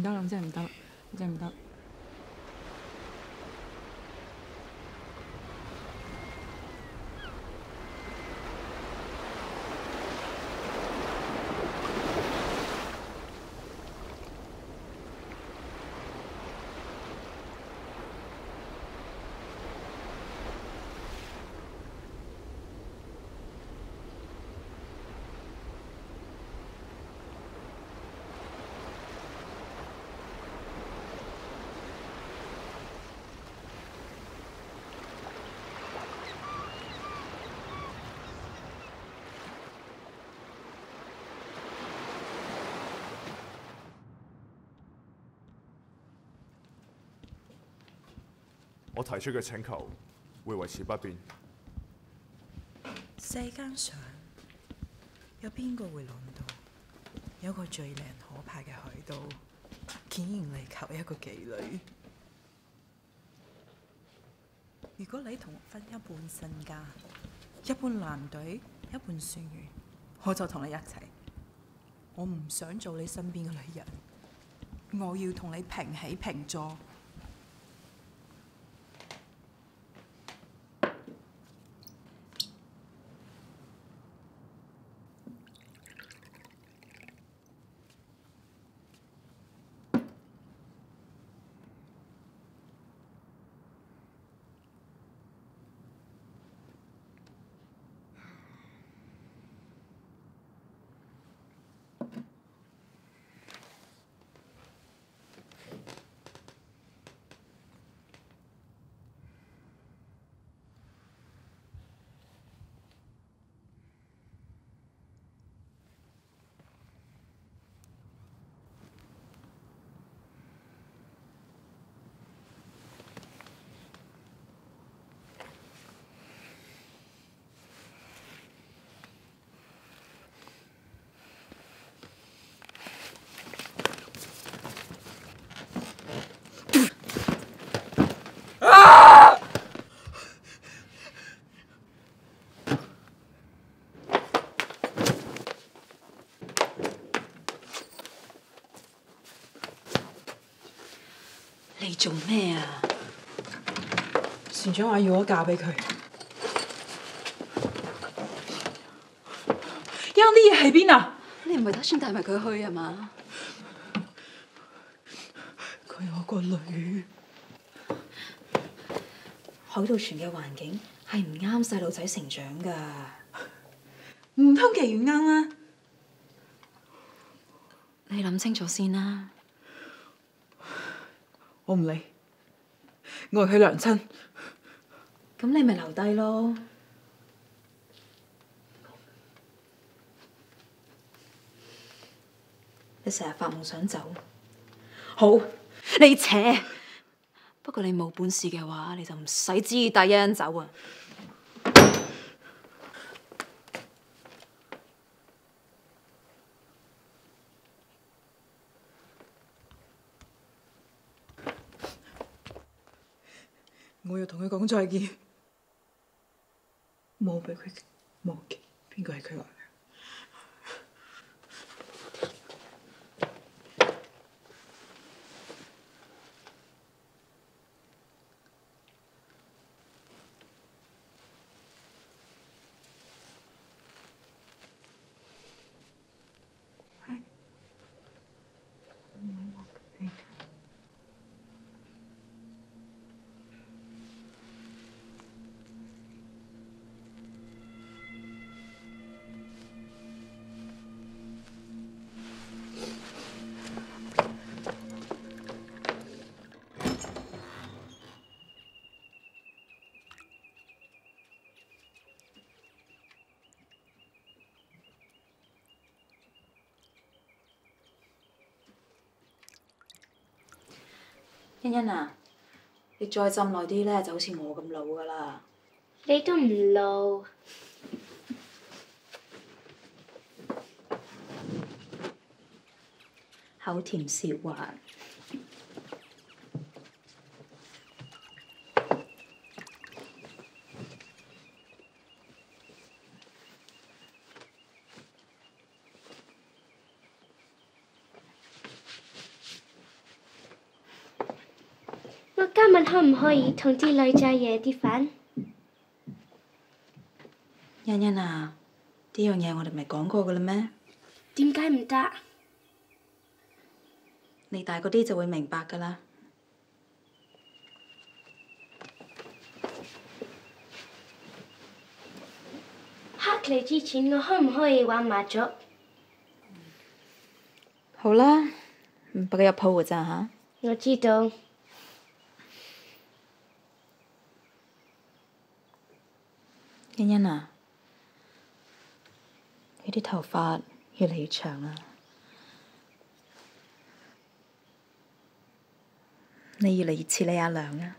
得啦，真係唔得，真係唔得。 我提出嘅請求會維持不變。 世間上有邊個會諗到，有個最靚可怕嘅海盜，竟然嚟求一個妓女？如果你同我分一半身家，一半艦隊，一半船員，我就同你一齊。我唔想做你身邊嘅女人，我要同你平起平坐。 你做咩啊？ 船長話要我嫁俾佢。啱啲嘢喺邊啊？ 你唔係打算帶埋佢去啊嘛？ 佢我個女。 海盜船嘅環境係唔啱細路仔成長㗎。 唔通妓院啱啊？ 你諗清楚先啦。 我唔理，我係佢娘親。 咁你咪留低咯。你成日發夢想走，好，你扯。不過你冇本事嘅話，你就唔使旨意帶欣欣走啊！ 我要同佢講再見，冇俾佢忘記邊個係佢來嘅。 欣欣啊，你再浸耐啲咧，就好似我咁老噶啦。 你都唔老。 口甜舌滑。 問可唔可以同啲女仔夜啲瞓？ 欣欣啊，呢樣嘢我哋咪講過噶啦咩？ 點解唔得？ 你大個啲就會明白噶啦。 黑嚟之前，我可唔可以玩麻雀？ 好啦，不過一鋪㗎咋嚇。 我知道。 欣欣啊，你啲頭髮越嚟越長啦，你越嚟越似你阿娘啊！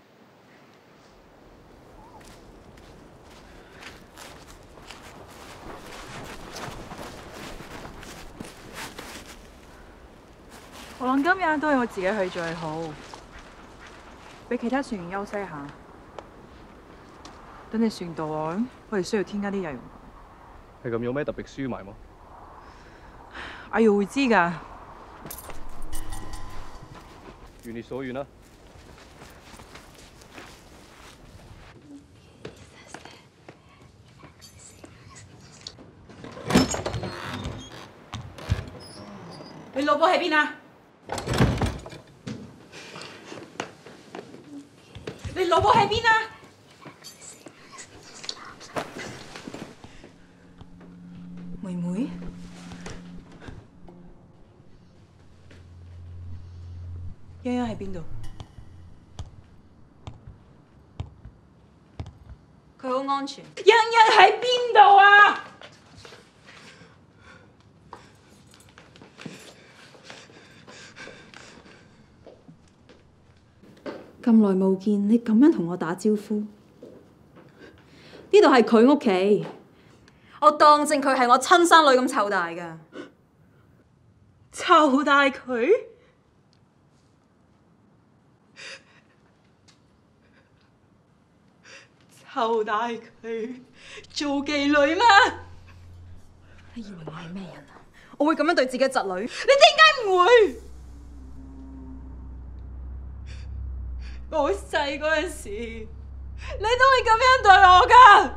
我諗今日都係我自己去最好，俾其他船員休息下。等你船到岸，我哋需要添加啲日用。 係咁，有咩特別輸埋嗎？ 阿耀會知㗎。 如你所願啦。 你老婆喺邊啊？你老婆喺邊啊？妹妹，欣欣喺邊度？ 佢好安全。 欣欣喺邊度啊？ 咁耐冇見，你咁樣同我打招呼，呢度係佢屋企，我當正佢係我親生女咁湊大㗎。 湊大佢？湊大佢做妓女嗎？ 你以為我係咩人啊？我會咁樣對自己嘅侄女？ 你點解唔會？我細嗰陣時，你都會咁樣對我㗎。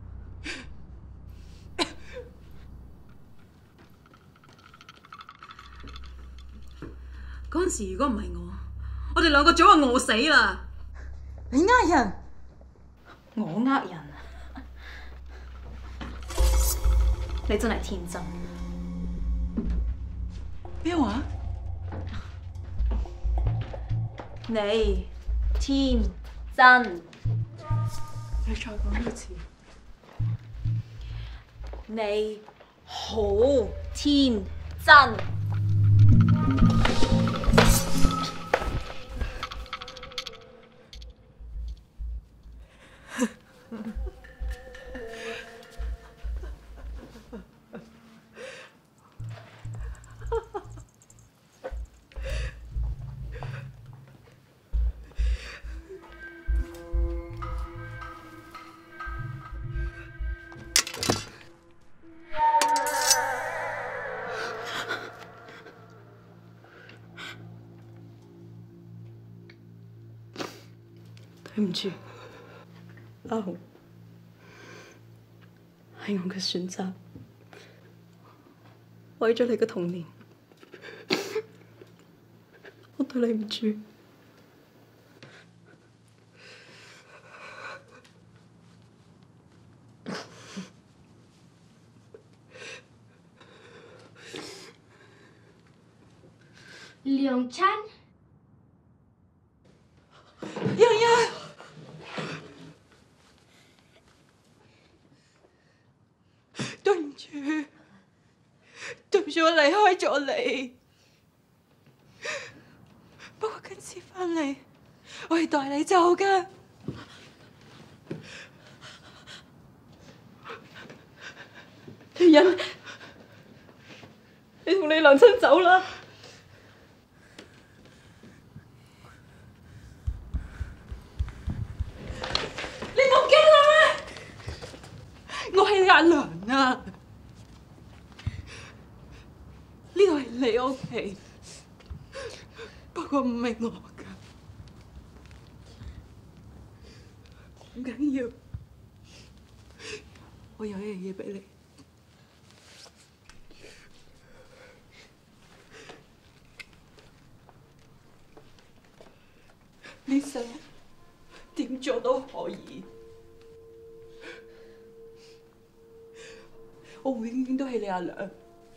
嗰陣時如果唔係我哋兩個早就餓死啦。 你呃人？ 我呃人？你真係天真。 咩話？ 你天真。 你再講多次。 你好天真。對唔住，阿紅，係我嘅選擇，為咗你嘅童年，我對你唔住。 涼餐。 欣欣，對唔住，對唔住，我離開咗你。不過今次返嚟，我係帶你走㗎。 欣欣，你同你娘親走啦。 我係你阿娘啊！呢度係你屋企，不過唔係我㗎。 唔緊要，我有一樣嘢俾你。你想點做都可以，我永遠都係你阿娘，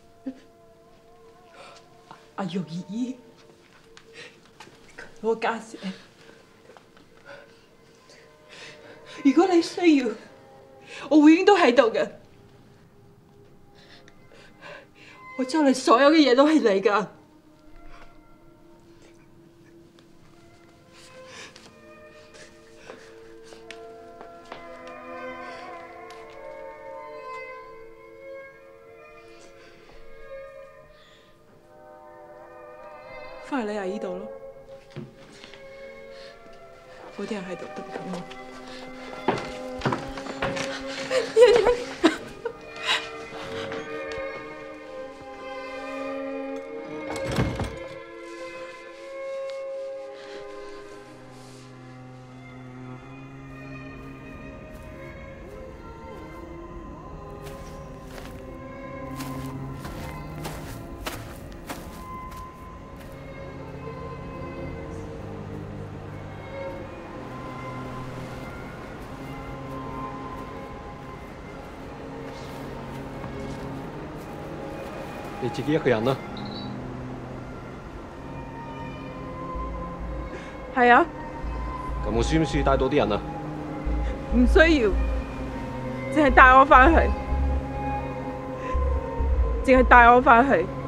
阿玉姨，我家姐。如果你需要，我永遠都喺度嘅。我將來所有嘅嘢都係你㗎。翻去你阿姨度咯，嗰啲人喺度等緊我。 你自己一個人啊？ 係啊， 咁我需唔需要帶到啲人啊？ 唔需要，淨係帶我翻去，淨係帶我翻去。